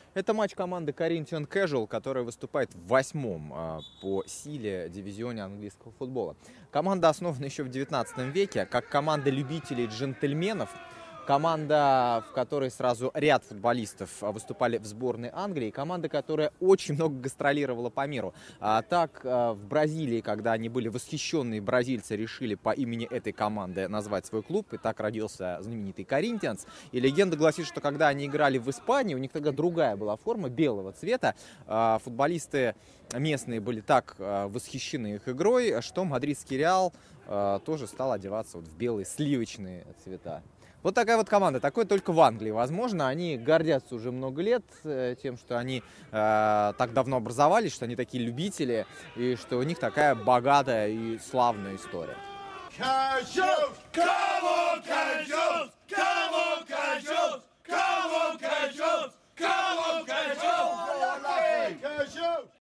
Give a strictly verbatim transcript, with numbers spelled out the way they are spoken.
Это матч команды Corinthians Casual, которая выступает в восьмом э, по силе дивизионе английского футбола. Команда основана еще в девятнадцатом веке как команда любителей джентльменов. Команда, в которой сразу ряд футболистов выступали в сборной Англии. Команда, которая очень много гастролировала по миру. А так, в Бразилии, когда они были восхищенные бразильцы, решили по имени этой команды назвать свой клуб. И так родился знаменитый Corinthians. И легенда гласит, что когда они играли в Испании, у них тогда другая была форма, белого цвета. Футболисты местные были так восхищены их игрой, что мадридский Реал тоже стал одеваться вот в белые сливочные цвета. Вот такая вот команда, такое только в Англии возможно. Они гордятся уже много лет тем, что они э, так давно образовались, что они такие любители, и что у них такая богатая и славная история. Casuals! Come on, Casuals! Come on, Casuals! Come on, Casuals! Come on, Casuals! Casuals!